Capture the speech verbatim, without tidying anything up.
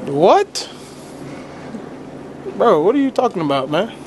What? Bro, what are you talking about, man?